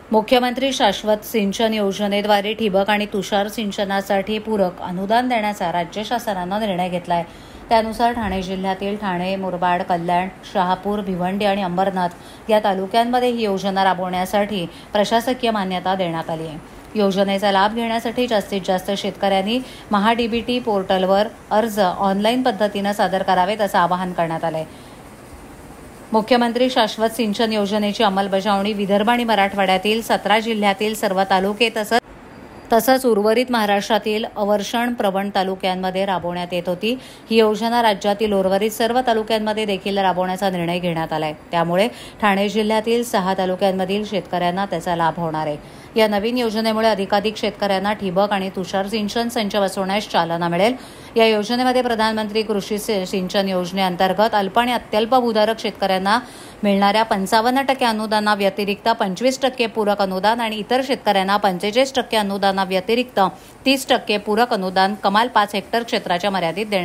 मुख्यमंत्री शाश्वत सिंचन योजनेद्वारे ठिबक आणि तुषार सिंचनासाठी पूरक अनुदान देण्याचा राज्य शासनानं निर्णय घेतलाय। त्यानुसार ठाणे जिल्ह्यातील ठाणे, मुरबाड, कल्याण, शहापूर, भिवंडी आणि अंबरनाथ या तालुक्यांमध्ये ही योजना राबवण्यासाठी प्रशासकीय मान्यता देण्यात आली आहे। योजनेचा लाभ घेण्यासाठी जास्तीत जास्त शेतकऱ्यांनी महाडीबीटी पोर्टलवर अर्ज ऑनलाईन पद्धतीने सादर करावेत असं आवाहन करण्यात आलंय। मुख्यमंत्री शाश्वत सिंचन योजनेची अंमलबजावणी विदर्भ आणि मराठवाड्यातील 17 जिल्ह्यातील सर्व तालुके तसंच उर्वरित महाराष्ट्रातील अवर्षण प्रवण तालुक्यांमध्ये राबवण्यात येत होती। ही योजना राज्यातील उर्वरित सर्व तालुक्यांमध्ये देखील राबवण्याचा निर्णय घेण्यात आलाय। त्यामुळे ठाणे जिल्ह्यातील 6 तालुक्यांमधील शेतकऱ्यांना त्याचा लाभ होणार आहे। या नवीन योजनेमुळे अधिकाधिक शेतकऱ्यांना ठिबक आणि तुषार सिंचन संच बसवण्यास चालना मिळेल। या योजनेमध्ये प्रधानमंत्री कृषी सिंचन योजनेअंतर्गत अल्प आणि अत्यल्प भूधारक शेतकऱ्यांना मिळणाऱ्या 55% अनुदाना व्यतिरिक्त 25% पूरक अनुदान आणि इतर शेतकऱ्यांना 45% अनुदाना व्यतिरिक्त 30% पूरक अनुदान कमाल 5 हेक्टर क्षेत्राच्या मर्यादित